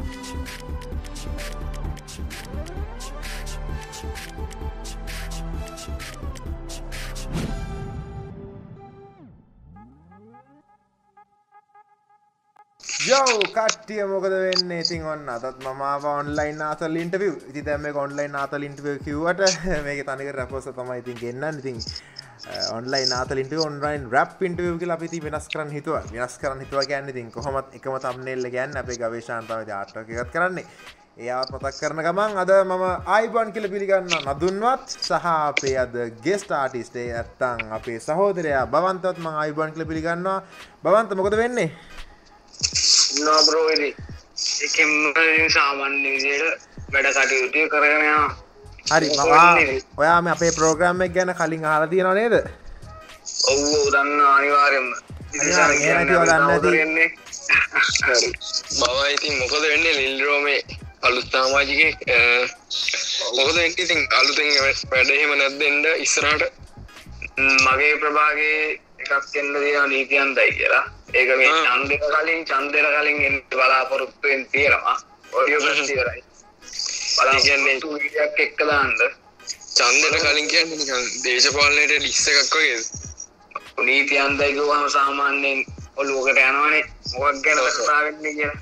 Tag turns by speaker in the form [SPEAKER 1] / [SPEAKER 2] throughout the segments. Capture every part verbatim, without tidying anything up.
[SPEAKER 1] Yo, කට්ටිය මොකද වෙන්නේ? ඉතින් ඔන්න අදත් මම ආව ඔන්ලයින් ආතල් ඉන්ටර්විව්. ඉතින් දැන් මේක ඔන්ලයින් ආතල් ඉන්ටර්විව් කිව්වට මේකේ තනිකර රැපර්ස් තමයි ඉතින් ගෙන්නන්නේ. ඉතින් ඔන්ලයින් ආතල් ඉන්ටර්විව් ඔන්ලයින් රැප් ඉන්ටර්විව් කියලා අපි ඉතින් වෙනස් කරන්න හිතුවා. වෙනස් කරන්න හිතුවා කියන්නේ ඉතින් කොහොමත් එකම thumbnail එක යන්නේ අපේ ගවේෂණාන්තවද ආර්ට් එකක් එකත් කරන්නේ. ඒ ආවත් මතක් කරන ගමන් අද මම ආයිබන් කියලා පිළිගන්න නදුන්වත් සහ අපේ අද ගෙස්ට් ආටිස්ට් ඒ නැත්තම් අපේ සහෝදරයා බවන්තවත් මම ආයිබන් කියලා පිළිගන්නවා. බවන්ත මොකද වෙන්නේ?
[SPEAKER 2] No bro ini එකෙන් සාමාන්‍ය විදියට වැඩ කටයුතු කරගෙන යනවා.
[SPEAKER 1] හරි මම ඔයා මේ අපේ ප්‍රෝග්‍රෑම් එක ගැන කලින් අහලා තියෙනව නේද?
[SPEAKER 2] ඔව් ඔව් දන්නවා අනිවාර්යෙන්ම.
[SPEAKER 1] ඉතින්
[SPEAKER 2] හරි. බවා ඉතින් මොකද වෙන්නේ ලිල් රෝමේ අලුත් සමාජිකයෙක් මොකද වෙන්නේ ඉතින් අලුතෙන් වැඩ එහෙම නැද්ද ඉස්සරහට මගේ ප්‍රභාගේ එකක් දෙන්න දෙනවා නීතියන්දයි කියලා. ඒක මේ ඡන්දෙට කලින් ඡන්දෙට කලින් එන්න බලාපොරොත්තු වෙන තියෙනවා. ඔඩියෝ ප්‍රශ්න ඉවරයි. බලාපොරොත්තු වීඩියෝක් එක්ක දාන්න. ඡන්දෙට කලින් කියන්නේ නිකන් දේශපාලනයේ ලිස්ට් එකක් වගේද? නීතියන්දයි ගිහුවම සාමාන්‍යයෙන් ඔලුවකට යනවනේ. මොකක් ගැන කතා වෙන්නේ කියලා.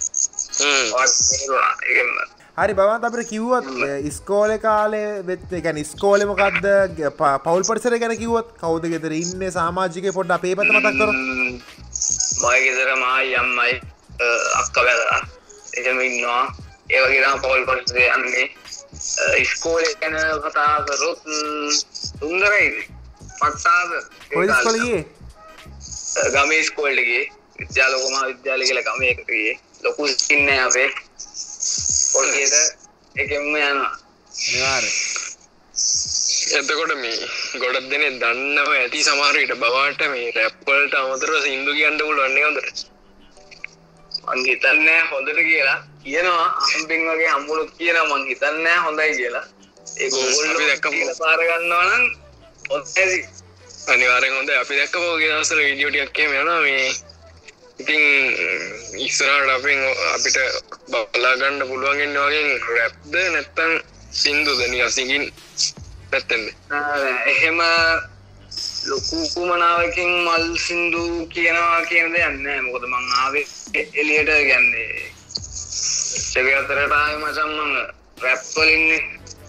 [SPEAKER 2] හ්ම්.
[SPEAKER 1] හරි බවන්ත අපිට කිව්වොත් ඉස්කෝලේ කාලේ වෙත් ඒ කියන්නේ ඉස්කෝලේ මොකද්ද පෞල් පරිසරය ගැන කිව්වොත් කවුද ගෙදර ඉන්නේ සමාජිකේ පොඩ්ඩක් අපේ පැත්ත මතක් කරමු.
[SPEAKER 2] මගේ ගෙදර මායි අම්මයි අක්කා වැදලා එහෙම ඉන්නවා. ඒ වගේ තමයි පෞල් පරිසරය යන්නේ. ඉස්කෝලේ ගැන කතා කරොත් සුන්දරයි. පට්ටාද
[SPEAKER 1] කොයි ඉස්කෝලේ ගියේ?
[SPEAKER 2] ගමේ ඉස්කෝලේ ගියේ. විද්‍යාලෝක මහා විද්‍යාලය කියලා ගමේ එකට ගියේ. ලොකු ඉන්නේ අපේ පොල්ගේද එකෙන්ම යනවා.
[SPEAKER 1] නිවාරේ.
[SPEAKER 2] එතකොට මේ ගොඩක් දෙනේ දන්නව ඇති සමහර විට බවාට මේ රැප් වලට අමතරව සින්දු කියන්න පුළුවන් නේ හොඳට. මං හිතන්නේ හොඳට කියලා කියනවා අම්බෙන් වගේ හම්බුනොත් කියනවා මං හිතන්නේ හොඳයි කියලා. ඒක ඕගොල්ලෝ අපි දැක්කම කියලා පාර ගන්නවා නම් හොඳයි. අනිවාර්යෙන් හොඳයි. අපි දැක්කම ඔය දවස්වල වීඩියෝ ටිකක් එහෙම යනවා මේ ඉතින් ඉස්සරහට අපෙන් අපිට බලා ගන්න පුළුවන් ඉන්නේ වගේ රැප්ද නැත්තම් සින්දුද නිකන් සිංගින් නැත්තම් එහෙම ලොකු කුමනාවකින් මල් සින්දු කියනවා කියන දෙයක් නෑ. මොකද මං ආවේ එළියට කියන්නේ ඒක අතරට ආවේ මචං මං රැප් වලින්නේ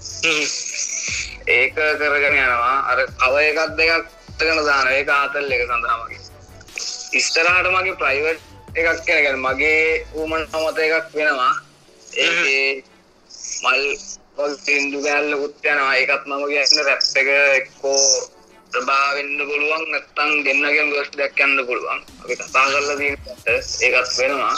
[SPEAKER 2] ඒක කරගෙන යනවා. අර කව එකක් දෙකක් කරගෙන දානවා. ඒක ආතල් එක සඳහා මගේ ඉස්තරහට මගේ ප්‍රයිවට් එකක් කියන මගේ ඌමනා මත එකක් වෙනවා. ඒකේ මල් සින්දු ගාල්ලකුත් යනවා. ඒකත් මම කියන්නේ රැප් එක එක්කෝ ප්‍රභා වෙන්න පුළුවන් නැත්නම් දෙන්නගෙන් ගොස් දෙයක් යන්න පුළුවන්. අපි කතා කරලා තියෙනකොට ඒකත් වෙනවා.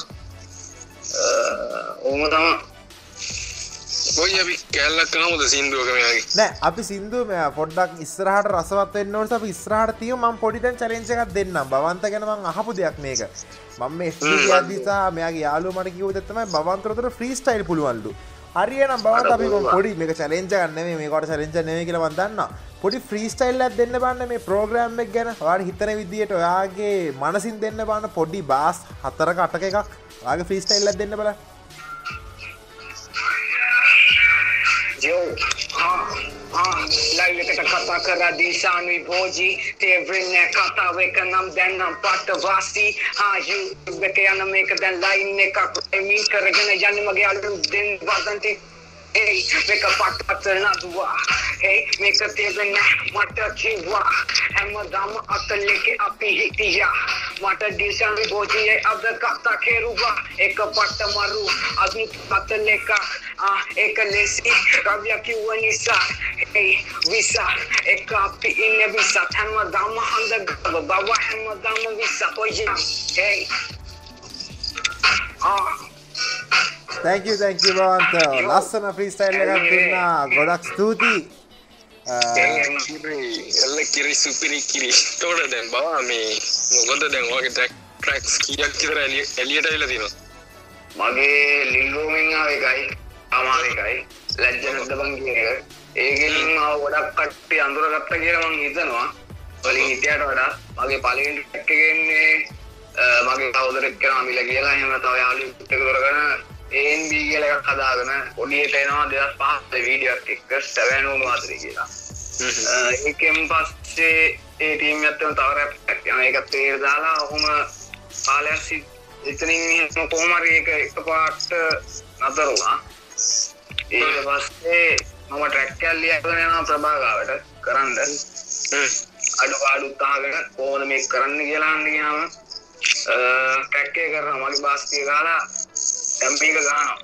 [SPEAKER 2] ඕම තමයි. කොයි අපි කැලලක් කරමුද සින්දුවක මෙයාගේ?
[SPEAKER 1] නෑ අපි සින්දුව මෙයා පොඩ්ඩක් ඉස්සරහට රසවත් වෙන්න ඕනස අපි ඉස්සරහට තියමු. මම පොඩි දැන් චැලෙන්ජ් එකක් දෙන්නම්. බවන්ත ගැන මම අහපු දෙයක් මේක. මම මේ එස් ඩී කියද්දිසා මෙයාගේ යාළුවා මට කිව්ව දෙයක් තමයි බවන්තරතර ෆ්‍රී ස්ටයිල් පුළුවන්ලු. හරියනම් බවන්ත අපි මම පොඩි මේක චැලෙන්ජ් එකක් නෙමෙයි මේකට චැලෙන්ජ් එකක් නෙමෙයි කියලා මම දන්නවා. පොඩි ෆ්‍රී ස්ටයිල් එකක් දෙන්න බලන්න මේ ප්‍රෝග්‍රෑම් එක ගැන. ඔයාලා හිතන විදියට ඔයාගේ මනසින් දෙන්න බලන්න පොඩි බාස් හතරක අටක එකක්. ඔයාගේ ෆ්‍රී ස්ටයිල් එකක් දෙන්න බලන්න.
[SPEAKER 2] Yo, ah, ah, live එකට කතා කරා දිශානුයි බෝජි තේවරින් කතා වෙක නම් දැන් නම් පාට වාසි ආ යු වෙක යන මේක දැන් ලයින් එකක් එමි කරගෙන යන්නේ මගේ අලුත් දෙන් වදන්ති hey මේක පාට පාට නදුවා hey මේක තේවෙන්න මට කිව්වා හැමදාම අතලෙක අපි හිටියා මට දිශානුයි බෝජියේ අද කතා කෙරුවා එක පාට මරු අදු අතලෙක ah එක ලෙසි කවිය කිව්ව නිසා hey visa එක අපි ඉන්නේ visa හැමදාම හඳ ගව බව හැමදාම visa oh yeah hey ah
[SPEAKER 1] thank you thank you බවන්ත ලස්සන ෆ්‍රී ස්ටයිල් එකක් දුන්නා. ගොඩක් ස්තුතියි.
[SPEAKER 2] එල්ල කිරි සුපිරි කිරි. තෝර දැන් බවා මේ මොකද දැන් ඔයගේ ට්‍රැක්ස් කීයක් විතර එළියට ඇවිල්ලා තියෙනවද? මගේ ලිංගෝමින් ආව එකයි අමාරිකයි ලැජ්ජනක්ද බං කියන එක. ඒකෙන් මාව ගොඩක් කට්ටිය අඳුරගත්තා කියලා මං හිතනවා. වලින් හිටියට වඩා මගේ පළවෙනි ට්‍රැක් එකේ ඉන්නේ මගේ කවුදරෙක් කරා මිල කියලා එහෙම තව යාළුවෙක් එක්ක කරගෙන A N B කියලා එකක් හදාගෙන පොඩියට එනවා දෙදාස් පහේ වීඩියෝ එකක් එක්ක seven oh one කියලා. ඒකෙන් පස්සේ ඒ ටීම් එකත් තව රැප් එකක් යනවා. ඒකත් තේර දාලා ඔහොම කාලයක් එතනින් මෙහෙම කොහොම හරි ඒක එකපාරට නතර වුණා. ඊට පස්සේ මම ට්‍රැක් එකක් ලියගෙන යනවා ප්‍රභාගාවට කරන්න. අඩු අඩු තාගෙන කොහොමද මේක කරන්න කියලා අහන්න ගියාම ට්‍රැක් එක කරනවා මගේ බාස්තිය ගාලා ටැම්පි එක ගහනවා.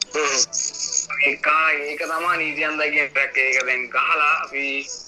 [SPEAKER 2] ඒක ඒක තමයි නීතියන්දා කියන ට්‍රැක් එක දැන් ගහලා අපි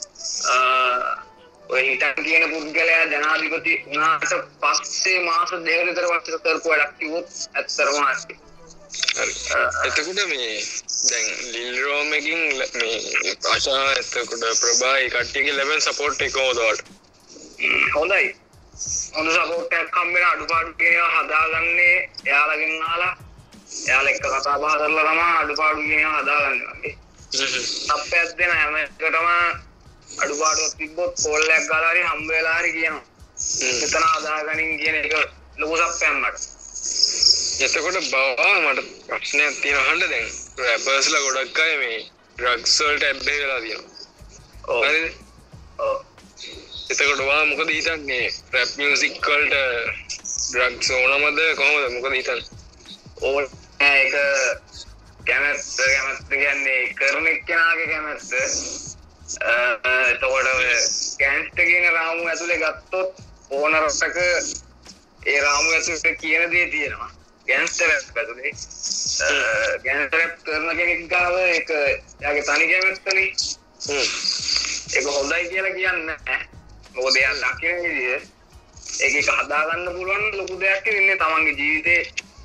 [SPEAKER 2] ඔය හිටන් කියන පුද්ගලයා ජනාධිපති වුණාට පස්සේ මාස දෙක විතර වස්තු කරපු වැඩක් කිව්වොත් ඇත්තටම හරි.
[SPEAKER 3] හරි. එතකොට මේ දැන් ලිල් රෝම් එකකින් මේ ආශා එතකොට ප්‍රභායි කට්ටියගේ ලැබෙන සපෝට් එක කොහොමද?
[SPEAKER 2] හොඳයි. හොඳ සපෝට් එකක් හම්බෙලා අඩුපාඩු කියනවා හදාගන්නේ එයාලගෙන් අහලා එයාලා එක්ක කතා බහ කරලා තමයි අඩුපාඩු කියනවා හදාගන්නේ. අප්පයක් දෙන හැම එකටම අඩුපාඩුවක් තිබ්බොත් කෝල් එකක් ගාලා හරි හම්බ වෙලා හරි කියනවා. එතන හදාගනින් කියන එක ලොකු සප්පයක් මට.
[SPEAKER 3] එතකොට බවා මට ප්‍රශ්නයක් තියෙනවා අහන්න දැන් රැපර්ස්ලා ගොඩක් අය මේ ඩ්‍රග්ස් වලට ඇබ්බැහි වෙලා තියෙනවා.
[SPEAKER 2] ඔව්.
[SPEAKER 3] හරිද?
[SPEAKER 2] ඔව්.
[SPEAKER 3] එතකොට වා මොකද හිතන්නේ රැප් මියුසික් වලට ඩ්‍රග්ස් ඕනමද කොහොමද මොකද හිතන්නේ?
[SPEAKER 2] ඕන ඒක කැමැත්ත කැමැත්ත කියන්නේ කරන එක්කෙනාගේ කැමැත්ත. එතකොට ගෑන්ස්ටර් කියන රාමු ඇතුලේ ගත්තොත් ඕන රටක ඒ රාමු ඇතුලේ කියන දේ තියෙනවා. ගෑන්ස්ටර් ඇතුලේ ගෑන්ස්ටර් කරන කෙනෙක් ගාව ඒක යාගේ තනි කැමැත්තනේ. ඒක හොඳයි කියලා කියන්නේ නැහැ. මොකද එයා ලකින විදිය ඒක එක හදාගන්න පුළුවන් ලොකු දෙයක් ඉන්නේ තමන්ගේ ජීවිතේ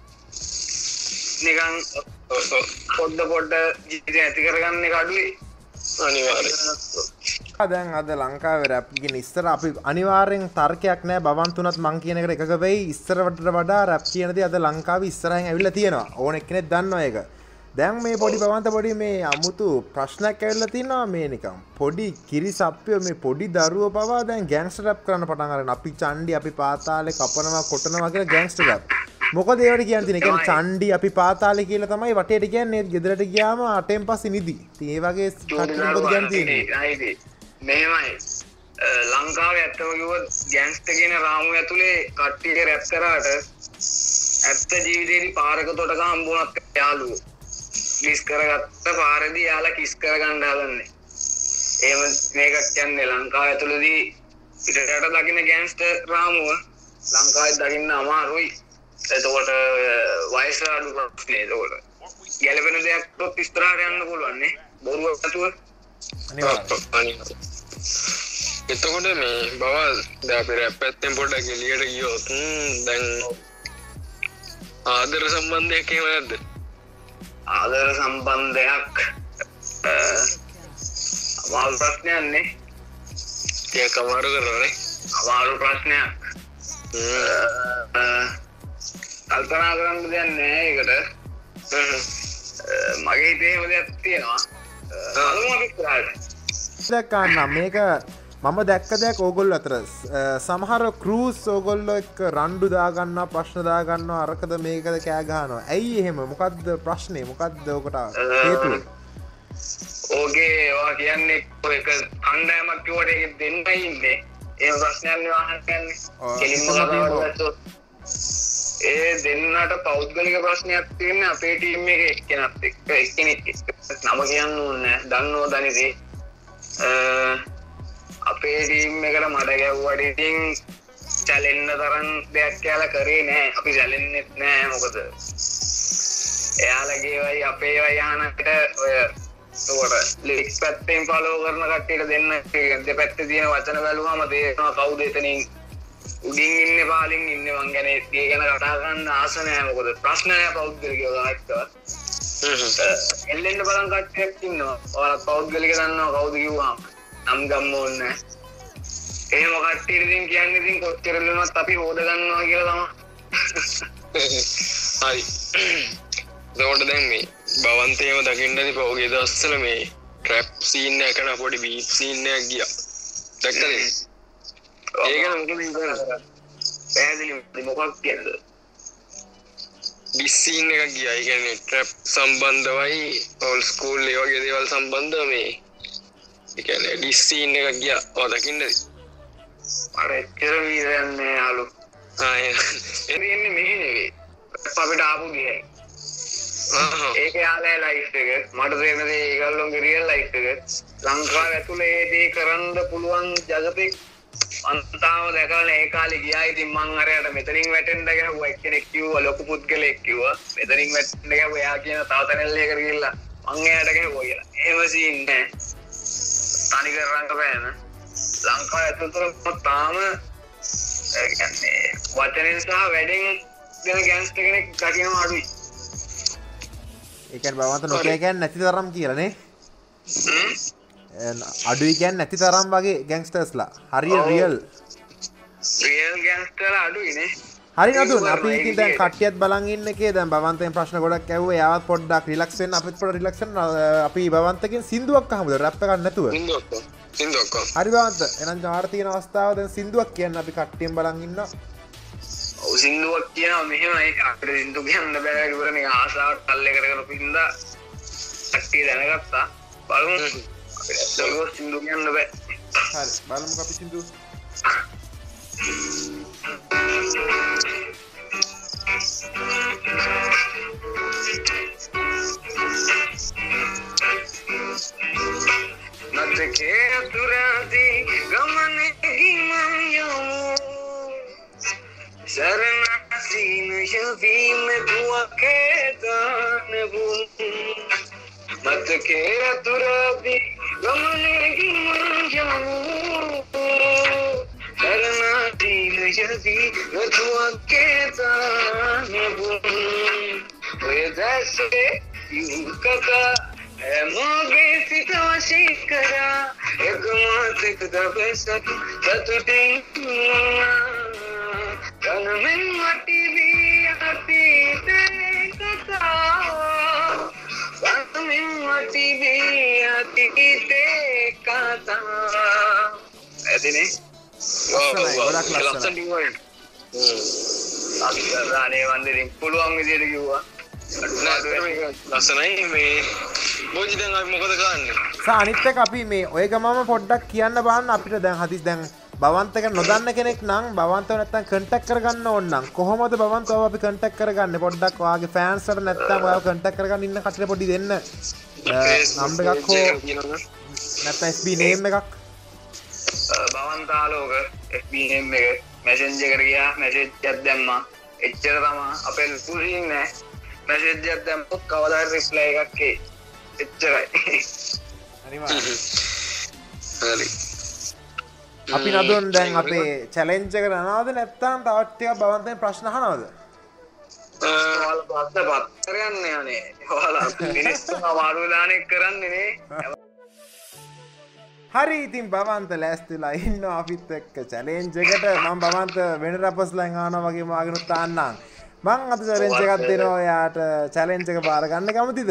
[SPEAKER 2] නිකන් පොඩ පොඩ ජීවිතය ඇති කරගන්න එක අඩුයි.
[SPEAKER 3] අනිවාර්යයෙන්.
[SPEAKER 1] දැන් අද ලංකාවේ රැප් කියන ඉස්සර අපි අනිවාර්යෙන් තර්කයක් නැහැ බවන් තුනත් මං කියන එකට එකක වෙයි. ඉස්සරවට වඩා රැප් කියන දේ අද ලංකාවේ ඉස්සරහින් ඇවිල්ලා තියෙනවා. ඕන එක්කෙනෙක් දන්නවා ඒක. දැන් මේ පොඩි බවන්ත පොඩි මේ අමුතු ප්‍රශ්නයක් ඇවිල්ලා තිනවා මේ නිකන් පොඩි කිරිසප්පිය මේ පොඩි දරුවෝ පවා දැන් ගෑන්ග්ස්ටර් රැප් කරන්න පටන් අරගෙන අපි චණ්ඩි අපි පාතාලේ කපනවා කොටනවා කියලා ගෑන්ග්ස්ටර් රැප්. මොකද ඒවට කියන්නේ තියෙන. ඒ කියන්නේ චණ්ඩි අපි පාතාලේ කියලා තමයි වටේට කියන්නේ. ගෙදරට ගියාම අටෙන් පස්සේ නිදි. ඉතින් ඒ වගේ කට්ටිය මොකද කියන්නේ?
[SPEAKER 2] මෙහෙමයි. ලංකාවේ ඇත්තම කිව්වොත් ගෑන්ග්ස්ටර් කියන රාමු ඇතුලේ කට්ටිය රැප් කරාට ඇත්ත ජීවිතේදී පාරක තොටක හම්බුණත් යාළුවෝ කිස් කරගත්ත පාරදී යාලා කිස් කරගන්න හදන්නේ. එහෙම මේකක් කියන්නේ ලංකාව ඇතුළේදී පිටරට දකින්න ගෑන්ග්ස්ටර් රාමුව ලංකාවේ දකින්න අමාරුයි. එතකොට වයස අඩු ප්‍රශ්නේ. එතකොට ගැළපෙන දෙයක් තොත් ඉස්සරහට යන්න පුළුවන් නේ. බොරුවක් නැතුව.
[SPEAKER 1] අනිවාර්යයෙන්.
[SPEAKER 3] එතකොට මේ බවා දැන් අපි රැප් පැත්තෙන් පොඩ්ඩක් එළියට ගියොත් දැන් ආදර සම්බන්ධයක් එහෙම නැද්ද?
[SPEAKER 2] ආදර සම්බන්ධයක් අමාරු ප්‍රශ්නයක් නේ.
[SPEAKER 3] ඒක අමාරු කරනවානේ.
[SPEAKER 2] අමාරු ප්‍රශ්නයක්. කල්පනා කරන්න දෙයක් නැහැ ඒකට. මගේ හිතේ එහෙම දෙයක් තියෙනවා. අලුම අපි කරාට.
[SPEAKER 1] දැක්කන්න මේක මම දැක්ක දෙයක් ඕගොල්ලෝ අතර සමහර ක්‍රූස් ඕගොල්ලෝ එක්ක රණ්ඩු දාගන්නවා ප්‍රශ්න දාගන්නවා අරකද මේකද කෑ ගහනවා. ඇයි එහෙම? මොකද්ද ප්‍රශ්නේ? මොකද්ද ඔකට හේතුව?
[SPEAKER 2] ඕකේ ඔයා කියන්නේ ඒක කණ්ඩායමක් කිව්වට ඒක දෙන්නයි ඉන්නේ. ඒ ප්‍රශ්නයක් නේ අහන්නේ. කෙලින්ම කතාවට ඒ දෙන්නට පෞද්ගලික ප්‍රශ්නයක් තියෙන්නේ අපේ ටීම් එකේ එක්කෙනෙක් එක්ක එක්කෙනෙක් නම කියන්න ඕනේ නැහැ. දන්නෝ දනිදී. අපේ ටීම් එකට මඩ ගැව්වට ඉතින් චැලෙන්න තරම් දෙයක් කියලා කරේ නෑ. අපි චැලෙන්නෙත් නෑ. මොකද එයාලගේ වයි අපේ වයි යහනකට ඔය උඩට ලිරික්ස් පැත්තෙන් ෆලෝ කරන කට්ටියට දෙන්න දෙපැත්තේ තියෙන වචන බැලුවම තේරෙනවා කවුද එතනින් උඩින් ඉන්නේ පාලින් ඉන්නේ. මං ගැන ඒ ගැන කතා කරන්න ආස නෑ. මොකද ප්‍රශ්න නෑ පෞද්ගලිකව ගායකව. එල්ලෙන්න බලන් කට්ටියක් ඉන්නවා. ඔයාලා පෞද්ගලික දන්නවා කවුද කිව්වම නම් ගම්ම ඕනේ. එහෙම කට්ටියට ඉතින් කියන්නේ ඉතින් කොච්චර ලුණුවත් අපි හොද ගන්නවා කියලා තමයි.
[SPEAKER 3] හරි. ඒකට දැන් මේ බවන්තේම දකින්නදී පොගේ දවස්වල මේ ට්‍රැප් සීන් එක කරන පොඩි බීට් සීන් එකක් ගියා. දැක්කද? ඒක මොකද ඉතින් පැහැදිලි මොකක් කියන්නද? ඩිස්සීන් එකක් ගියා. ඒ කියන්නේ ට්‍රැප් සම්බන්ධවයි ඕල් ස්කූල් ඒ වගේ දේවල් සම්බන්ධව මේ ඒ කියන්නේ ඩිස්සීන් එකක් ගියා. ඔය දකින්නද?
[SPEAKER 2] අර එච්චර වීරයන්නේ යාළු.
[SPEAKER 3] ආ ඒ
[SPEAKER 2] එන්නේ මෙහි නෙවෙයි. අපිට ආපු ගියේ. ඒක යාලේ ලයිෆ් එක. මට තේරෙන්නේ ඒගොල්ලෝගේ රියල් ලයිෆ් එක. ලංකාව ඇතුලේ ඒ දේ කරන්න පුළුවන් జగතේ අන්තාව දැකලා ඒ කාලේ ගියා. ඉතින් මං අරයට මෙතනින් වැටෙන්න ගහුවා. එක්කෙනෙක් කිව්වා ලොකු පුද්ගලෙක් කිව්වා. මෙතනින් වැටෙන්න ගහුවා. එයා කියන තව තැනල් එකකට ගිහිල්ලා මං එයාට ගහුවා කියලා. එහෙම සීන් නෑ. තනිකර රංගපෑම. ලංකාව ඇතුළත තාම ඒ කියන්නේ වචනෙන් සහ වැඩෙන් දෙන ගෑන්ස්ටර් කෙනෙක් දකින්න අඩුයි.
[SPEAKER 1] ඒ කියන්නේ බවන්ත නොකිය කියන්නේ නැති තරම් කියලා නේ. අඩුයි කියන්නේ නැති තරම් වගේ ගැන්ග්ස්ටර්ස්ලා. හරිය රියල්.
[SPEAKER 2] රියල් ගැන්ග්ස්ටර්ලා අඩුයි නේ.
[SPEAKER 1] හරි නතුන් අපි ඉතින් දැන් කට්ටියත් බලන් ඉන්න එකේ දැන් බවන්තෙන් ප්‍රශ්න ගොඩක් ඇහුවා. එයාවත් පොඩ්ඩක් රිලැක්ස් වෙන්න අපිත් පොඩ්ඩක් රිලැක්ස් වෙන්න අපි බවන්තකින් සින්දුවක් අහමුද රැප් එකක් නැතුව.
[SPEAKER 3] සින්දුවක් සින්දුවක්
[SPEAKER 1] හරි බවන්ත එහෙනම් ජාර තියෙන අවස්ථාව දැන් සින්දුවක් කියන්න අපි කට්ටියෙන් බලන් ඉන්නවා.
[SPEAKER 2] ඔව් සින්දුවක් කියනවා මෙහෙමයි අපිට සින්දු කියන්න බෑ ඉවරනේ ආසාවට තල්ලේ කරගෙන පින්දා කට්ටිය දැනගත්තා. බලමු අපිට ඒක සින්දු කියන්න බෑ.
[SPEAKER 1] හරි බලමුකෝ අපි සින්දු.
[SPEAKER 2] මතකේ අතුරාදී ගමනේ ගිමන් යමු සරණසීන යවීම දුවකේ දානබු මතකේ අතුරාදී ගමනේ ගිමන් යමු සරණසීන යවීම දුවකේ දානබු ඔය දැසේ යුකතා මොගේ සිත වශී කරා එක මාතක දවසක් සතුටින් කනමින් වටි වී අතීතේ කතා කනමින් වටි වී අතීතේ කතා එදිනේ
[SPEAKER 1] ගොඩක් ලස්සනයි.
[SPEAKER 2] අක්ෂරානේ වන්දරින් පුළුවන් විදියට කිව්වා.
[SPEAKER 3] ලස්සනයි මේ බෝජි දැන් අපි මොකද කරන්නේ?
[SPEAKER 1] සා අනිත් එක අපි මේ ඔය ගමම පොඩ්ඩක් කියන්න බලන්න අපිට දැන් හදිස් දැන් බවන්ත එක නොදන්න කෙනෙක් නම් බවන්තව නැත්තම් කන්ටැක්ට් කරගන්න ඕන නම් කොහොමද බවන්තව අපි කන්ටැක්ට් කරගන්නේ? පොඩ්ඩක් ඔයාගේ ෆෑන්ස්ලට නැත්තම් ඔයාව කන්ටැක්ට් කරගන්න ඉන්න කටට පොඩි දෙන්න. නම්බර් එකක් හෝ නැත්තම් එෆ් බී නේම් එකක්.
[SPEAKER 2] බවන්තාලෝක එෆ් බී නේම් එක මැසෙන්ජර් එකට ගියා මැසේජ් එකක් දැම්මා. එච්චර තමයි අපේ පුරින් නෑ. මැසේජ් එකක් දැම්මොත් කවදා හරි රිප්ලයි එකක් එයි. එච්චරයි.
[SPEAKER 1] අනිවාර්යයෙන්.
[SPEAKER 3] හරි.
[SPEAKER 1] අපි නදුන් දැන් අපේ චැලෙන්ජ් එකට යනවද නැත්නම් තවත් ටිකක් බවන්තෙන් ප්‍රශ්න අහනවද?
[SPEAKER 2] ඔයාලා පස්ස පත් කරගන්න යන්නේ. ඔයාලා මිනිස්සු අමාරු දානෙක් කරන්නේ නේ.
[SPEAKER 1] හරි ඉතින් බවන්ත ලෑස්තිලා ඉන්නවා අපිත් එක්ක චැලෙන්ජ් එකට. මම බවන්ත වෙන රැපර්ස්ලෙන් අහනවා වගේ මාගෙනුත් තාන්නම්. මං අද චැලෙන්ජ් එකක් දෙනවා එයාට. චැලෙන්ජ් එක බාර ගන්න කැමතිද?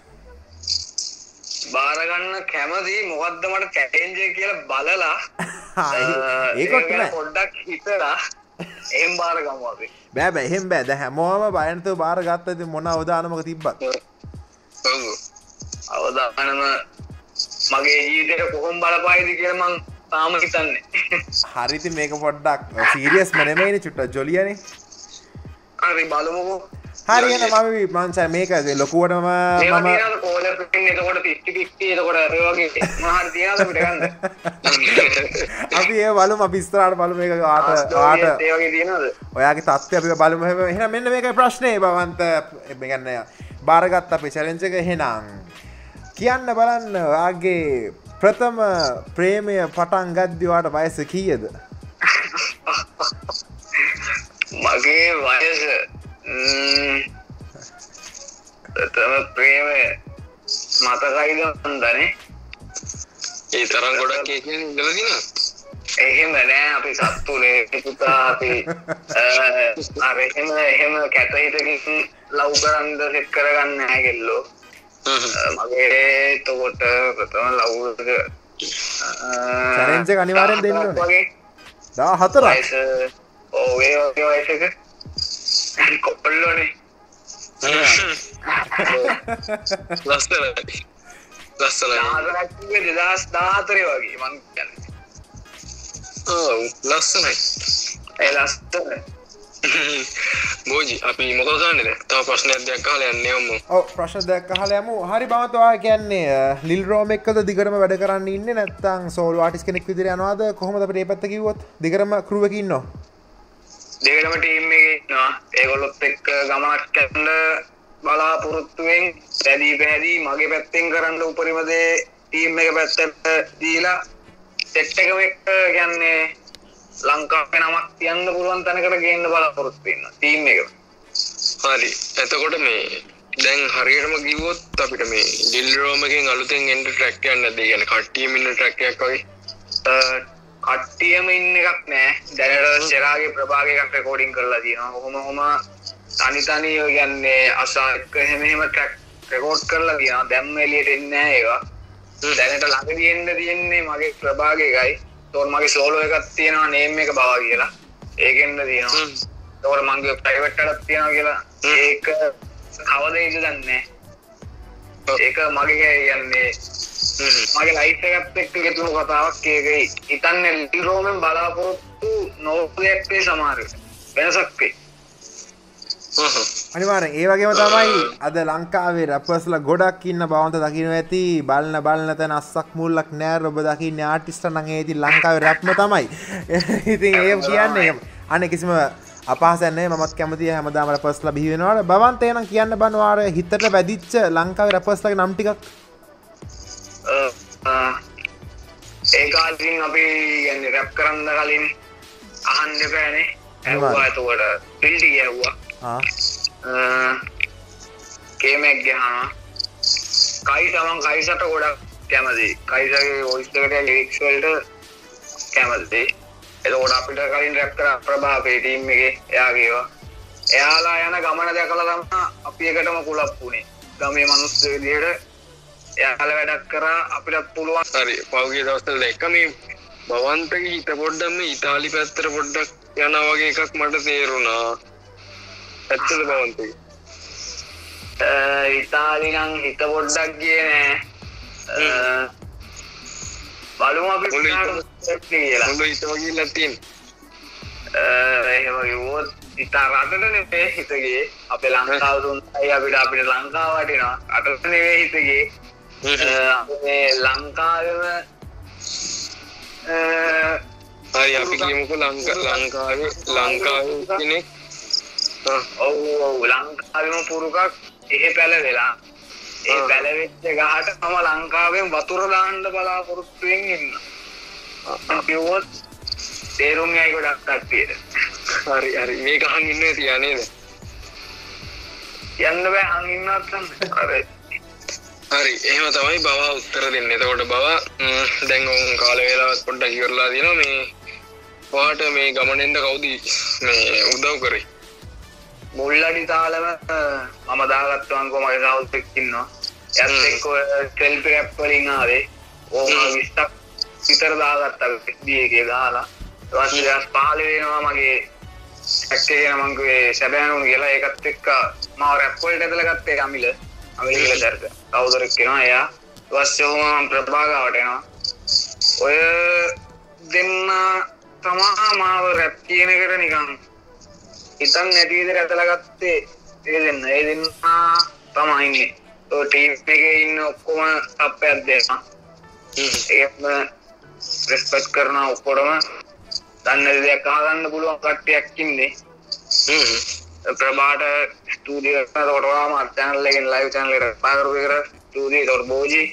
[SPEAKER 2] බාර ගන්න කැමති. මොකද්ද මට චැලෙන්ජ් එක කියලා බලලා
[SPEAKER 1] ඒකට නෑ
[SPEAKER 2] පොඩ්ඩක් හිතලා එහෙම බාර ගමු අපි.
[SPEAKER 1] බෑ බෑ එහෙම බෑ. දැන් හැමෝම බය නැතුව බාර ගත්තා. ඉතින් මොන අවදානමක තිබ්බත්.
[SPEAKER 2] ඔව්. අවදානම මගේ ජීවිතේට කොහොම බලපායිද කියලා මං තාම හිතන්නේ.
[SPEAKER 1] හරි ඉතින් මේක පොඩ්ඩක් සීරියස් නෙමෙයිනේ චුට්ටක් ජොලියනේ.
[SPEAKER 2] හරි බලමුකෝ.
[SPEAKER 1] හරි එහෙනම් මම මං මේක ලොකුවටම මම
[SPEAKER 2] ඒවා කෝල පිටින් එතකොට fifty fifty එතකොට ඒ වගේ මොනවා හරි තියනද අපිට ගන්න.
[SPEAKER 1] අපි ඒ බලමු අපි ඉස්සරහට බලමු මේක ආට ආට
[SPEAKER 2] ඒ වගේ තියනද?
[SPEAKER 1] ඔයාගේ තත්ත්වය අපි බලමු. එහෙනම් මෙන්න මේකයි ප්‍රශ්නේ බවන්ත. මේ කියන්නේ බාරගත්ත අපේ චැලෙන්ජ් එක. එහෙනම් කියන්න බලන්න ඔයාගේ ප්‍රථම ප්‍රේමය පටන් ගද්දි ඔයාට වයස කීයද?
[SPEAKER 2] මගේ වයස ප්‍රථම ප්‍රේමය මතකයිද මන්දනේ.
[SPEAKER 3] ඒ තරම් ගොඩක් ඒකෙන් ඉඳලා දිනවා.
[SPEAKER 2] එහෙම නෑ අපි සත්තුනේ පුතා අපි අර එහෙම එහෙම කැත හිතකින් ලව් කරන්න සෙට් කරගන්න නෑ කෙල්ලෝ. මගේ එතකොට ප්‍රථම ලව් එක
[SPEAKER 1] චැලෙන්ජ් එක අනිවාර්යෙන් දෙන්න ඕනේ. දාහතරක්.
[SPEAKER 2] ඔව් ඒ වගේ වයසක කොප්පල්ලෝනේ.
[SPEAKER 3] ලස්සනයි ලස්සනයි
[SPEAKER 2] දෙදහස් දාහතරේ වගේ මං කියන්නේ
[SPEAKER 3] ඔව් ලස්සනයි
[SPEAKER 2] ඒ ලස්සන
[SPEAKER 3] බෝජි අපි මොකද ගන්නද තව ප්‍රශ්නයක් දෙයක් අහලා යන්නේ යමු
[SPEAKER 1] ඔව් ප්‍රශ්න දෙයක් අහලා යමු හරි බමත් ඔයා කියන්නේ ලිල් රෝම් එක්කද දිගටම වැඩ කරන්න ඉන්නේ නැත්නම් සෝලෝ ආටිස්ට් කෙනෙක් විදිහට යනවාද කොහොමද අපිට මේ පැත්ත කිව්වොත් දිගටම ක්‍රූ එකේ ඉන්නව
[SPEAKER 2] දෙකම ටීම් එකේ ඉන්නවා ඒගොල්ලොත් එක්ක ගමනක් යන්න බලාපොරොත්තුෙන් පැදී පැදී මගේ පැත්තෙන් කරන්න උපරිම දේ ටීම් එක පැත්තට දීලා සෙට් එකම එක්ක කියන්නේ ලංකාවේ නමක් තියන්න පුළුවන් තැනකට ගේන්න බලාපොරොත්තු වෙනවා ටීම් එක.
[SPEAKER 3] හරි. එතකොට මේ දැන් හරියටම කිව්වොත් අපිට මේ ඩිල් රෝම් එකෙන් අලුතෙන් එන්න ට්‍රැක් එකක් නැද්ද? ඒ කියන්නේ කට්ටියම ඉන්න ට්‍රැක් එකක් වගේ.
[SPEAKER 2] කට්ටියම ඉන්න එකක් නෑ. දැනට සෙරාගේ ප්‍රභාගේ එකක් රෙකෝඩින් කරලා තියෙනවා. කොහොම කොහොම තනි තනි ඔය කියන්නේ අසායක හැම හැම ට්‍රැක් රෙකෝඩ් කරලා තියෙනවා. දැම්ම එළියට එන්නේ නෑ ඒවා. දැනට ළඟදී එන්න තියෙන්නේ මගේ ප්‍රභාගේ එකයි. තෝර මගේ සෝලෝ එකක් තියෙනවා නේම් එක බවා කියලා. ඒකෙන්ද තියෙනවා. තෝර මගේ ප්‍රයිවට් එකක් තියෙනවා කියලා. ඒක කවදේද දන්නේ ඒක මගේ කියන්නේ මගේ ලයිෆ් එකත් එක්ක ගෙතුණු කතාවක් ඒකයි. හිතන්නේ ලිල් රෝමෙන් බලාපොරොත්තු නොවුනේ සමහර වෙනසක් වෙයි.
[SPEAKER 1] අනිවාර්යෙන් ඒ වගේම තමයි අද ලංකාවේ රැපර්ස්ලා ගොඩක් ඉන්න බවන්ත දකින්න ඇති බලන බලන තැන අස්සක් මුල්ලක් නෑ ඔබ දකින්නේ ආටිස්ට් නම් ඒ ඉතින් ලංකාවේ රැප්ම තමයි. ඉතින් ඒ කියන්නේ අනේ කිසිම අපහසක් නැහැ මමත් කැමතියි හැමදාම රැපර්ස්ලා බිහි වෙනවාට බවන්ත එනං කියන්න බන වාර හිතට වැදිච්ච ලංකාවේ රැපර්ස්ලාගේ නම් ටිකක්
[SPEAKER 2] ඒ කාලෙකින් අපි කියන්නේ රැප් කරන්න කලින් අහන්න බෑනේ. ඇහුවා එතකොට පිල්ටි ඇහුවා. කේමක් ගහනවා කයි තමන් කයිසට ගොඩක් කැමති කයිසගේ වොයිස් එකට ලිරික්ස් වලට කැමති එතකොට අපිට කලින් රැප් කරා ප්‍රභාපේ ටීම් එකේ එයාගේවා එයාලා යන ගමන දැකලා තමයි අපි එකටම කුලප් වුනේ ගමේ මිනිස්සු විදියට එයාලා වැඩක් කරා අපිට පුළුවන්
[SPEAKER 3] හරි පහුගිය දවස්වල දැක්ක මේ බවන්තගේ හිත පොඩ්ඩක් මේ ඉතාලි පැත්තට පොඩ්ඩක් යනවා වගේ එකක් මට තේරුණා ඇත්තද බවන්තේ
[SPEAKER 2] ඉතාලි නම් හිත පොඩ්ඩක් ගියේ නෑ බලමු අපි කියලා
[SPEAKER 3] මොකද හිත වගේ තියෙන
[SPEAKER 2] එහෙම කිව්වොත් ඉතා රටට නෙමෙයි හිත ගියේ අපේ ලංකාව දුන්නයි අපිට අපිට ලංකාව වටිනවා රටට නෙමෙයි හිත ගියේ අපේ ලංකාවේම
[SPEAKER 3] හරි අපි කියමුකෝ ලංකාවේ ලංකාවේ කෙනෙක්
[SPEAKER 2] ඔව් ඔව් ලංකාවෙම පුරුකක් එහෙ පැලවෙලා ඒ පැලවෙච්ච ගහට මම ලංකාවෙන් වතුර දාන්න බලාපොරොත්තු වෙමින් ඉන්නවා. කිව්වොත් තේරුම් යයි ගොඩක් කට්ටියට.
[SPEAKER 3] හරි හරි මේක අහන් ඉන්නේ තියා නේද?
[SPEAKER 2] යන්න බෑ අහන් ඉන්නවත් තමයි. හරි.
[SPEAKER 3] හරි එහෙම තමයි බව උත්තර දෙන්නේ. එතකොට බව දැන් උන් කාල වේලාවත් පොඩ්ඩක් ඉවරලා දිනවා මේ ඔයාට මේ ගමනෙන්ද කවුද මේ උදව් කරේ?
[SPEAKER 2] මුල්ලඩි තාලම මම දාගත්තුවන් කොමගේ සවුත් එක්ක ඉන්නවා. එයත් එක්ක ටෙල්පි රැප් වලින් ආවේ. ඕම විස්සක් විතර දාගත්තා ඩී එකේ දාලා. ඊට පස්සේ දැන් පහළ වෙනවා මගේ ටැක් එකේ මම කිව්වේ සැබෑනුන් කියලා ඒකත් එක්ක මම රැප් වලට ඇදලා ගත්තේ අමිල. අමිල කියලා දැරද. කවුදරක් කියනවා එයා. ඊට පස්සේ මම ප්‍රභාගාවට එනවා. ඔය දෙන්න තමා මාව රැප් කියන එකට නිකන් ඉතින් නැති විදිහට ඇදලා ගත්තේ ඒ දෙන්න. ඒ දෙන්න තමයි ඉන්නේ. ඔය ටීම් එකේ ඉන්න ඔක්කොම අප්පයක් දෙනවා. ඒකම රෙස්පෙක්ට් කරන ඔක්කොම දන්න දෙයක් අහගන්න පුළුවන් කට්ටියක් ඉන්නේ. හ්ම්. ප්‍රභාට ස්ටුඩියෝ එකට කොටවා මාත් channel එකෙන් live channel එකට පාගරු කර ස්ටුඩියෝ ඒකට බෝජි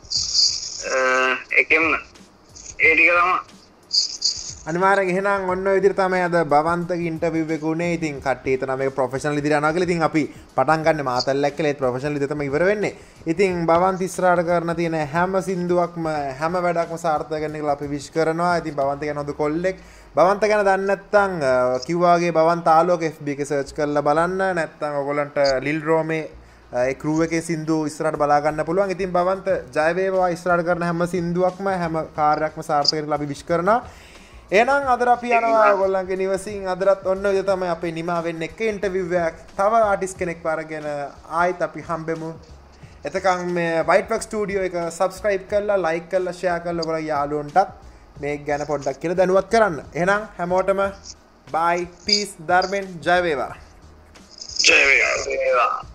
[SPEAKER 2] එකෙන් ඒ ටික තමයි
[SPEAKER 1] අනිවාර්යෙන් එහෙනම් ඔන්න ඔය විදිහට තමයි අද බවන්තගේ ඉන්ටර්විව් එක උනේ. ඉතින් කට්ටිය හිතනවා මේක ප්‍රොෆෙෂනල් විදිහට යනවා කියලා. ඉතින් අපි පටන් ගන්න මාතල්ලක් කියලා ඒත් ප්‍රොෆෙෂනල් විදිහට තමයි ඉවර වෙන්නේ. ඉතින් බවන්ත ඉස්සරහට කරන තියෙන හැම සින්දුවක්ම හැම වැඩක්ම සාර්ථක වෙන්න කියලා අපි විශ් කරනවා. ඉතින් බවන්ත ගැන හොඳ කොල්ලෙක්. බවන්ත ගැන දන්නේ නැත්නම් කිව්වා වගේ බවන්ත ආලෝක එෆ් බී එකේ සර්ච් කරලා බලන්න. නැත්නම් ඔයගොල්ලන්ට ලිල් රෝමේ ඒ ක්‍රූ එකේ සින්දු ඉස්සරහට බලා ගන්න පුළුවන්. ඉතින් බවන්ත ජය වේවා ඉස්සරහට කරන හැම සින්දුවක්ම හැම කාර්යයක්ම සාර්ථක වෙන්න කියලා අපි විශ් කරනවා. එහෙනම් අද අපි යනවා ඔයගොල්ලන්ගේ නිවසින් අදටත් ඔන්න ඔය තමයි අපේ නිමා වෙන්නේ එක ඉන්ටර්විව් එකක්. තව ආටිස්ට් කෙනෙක් වරගෙන ආයිත් අපි හම්බෙමු. එතකන් මේ වයිට්වර්ක් ස්ටුඩියෝ එක සබ්ස්ක්‍රයිබ් කරලා ලයික් කරලා ෂෙයා කරලා ඔයගොල්ලෝ යාළුවන්ටත් මේක ගැන පොඩ්ඩක් කියලා දැනුවත් කරන්න. එහෙනම් හැමෝටම bye peace ධර්මෙන් ජය වේවා.
[SPEAKER 2] ජය වේවා.